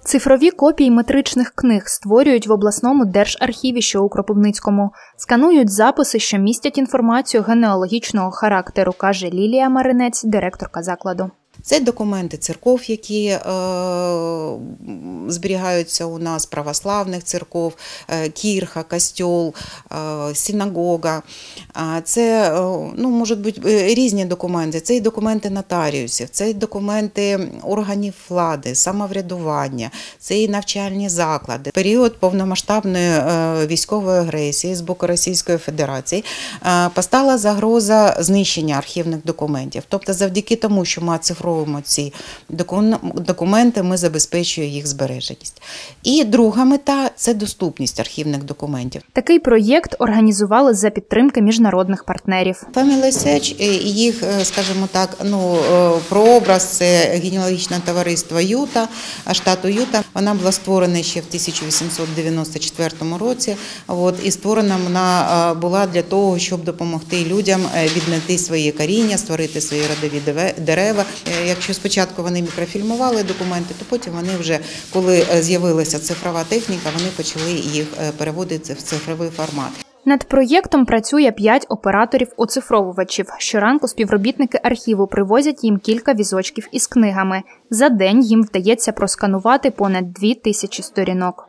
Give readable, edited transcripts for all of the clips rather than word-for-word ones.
Цифрові копії метричних книг створюють в обласному держархіві, що у Кропивницькому. Сканують записи, що містять інформацію генеалогічного характеру, каже Лілія Маринець, директорка закладу. Це документи церков, які зберігаються у нас, православних церков, кірха, костьол, синагога. Це можуть бути різні документи. Це і документи нотаріусів, це і документи органів влади, самоврядування, це і навчальні заклади. В період повномасштабної військової агресії з боку Російської Федерації постала загроза знищення архівних документів. Тобто завдяки тому, що ми оцифровуємо ці документи, ми забезпечуємо їх збереженість. І друга мета – це доступність архівних документів. Такий проєкт організували за підтримки міжнародних партнерів. Family Search і їх, скажімо так, прообраз – це генеалогічне товариство Юта, штату Юта. Вона була створена ще в 1894 році. І створена вона була для того, щоб допомогти людям віднайти свої коріння, створити свої родові дерева. Якщо спочатку вони мікрофільмували документи, то потім вони вже, коли з'явилася цифрова техніка, вони почали їх переводити в цифровий формат. Над проєктом працює 5 операторів-оцифровувачів. Щоранку співробітники архіву привозять їм кілька візочків із книгами. За день їм вдається просканувати понад 2000 сторінок.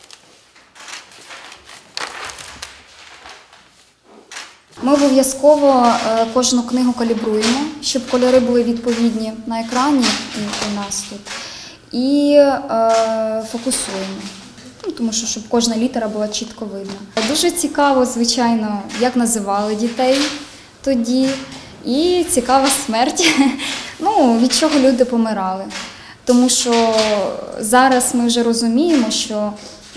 Ми обов'язково кожну книгу калібруємо, щоб кольори були відповідні на екрані у нас тут. І фокусуємо, тому що щоб кожна літера була чітко видна. Дуже цікаво, звичайно, як називали дітей тоді. І цікава смерть, від чого люди помирали. Тому що зараз ми вже розуміємо, що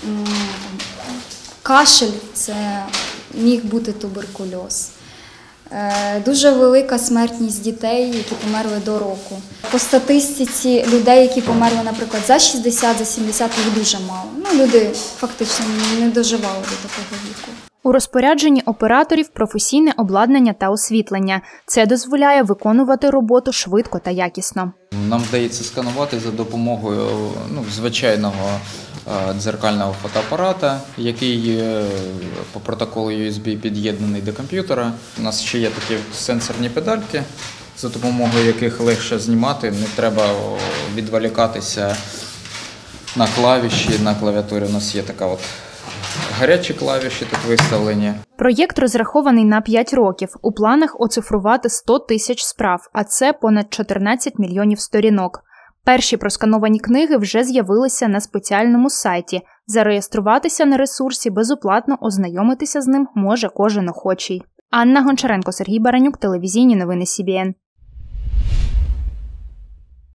кашель – це міг бути туберкульоз. Дуже велика смертність дітей, які померли до року. По статистиці людей, які померли, наприклад, за 60, за 70, їх дуже мало. Люди фактично не доживали до такого віку. У розпорядженні операторів професійне обладнання та освітлення. Це дозволяє виконувати роботу швидко та якісно. Нам вдається сканувати за допомогою звичайного дзеркального фотоапарата, який по протоколу USB під'єднаний до комп'ютера. У нас ще є такі сенсорні педальки, за допомогою яких легше знімати, не треба відволікатися на клавіші, на клавіатурі. У нас є така гарячі клавіші тут виставлені. Проєкт розрахований на 5 років. У планах оцифрувати 100 тисяч справ, а це понад 14 мільйонів сторінок. Перші проскановані книги вже з'явилися на спеціальному сайті. Зареєструватися на ресурсі безоплатно, ознайомитися з ним може кожен охочий. Анна Гончаренко, Сергій Баранюк, телевізійні новини СІБІН.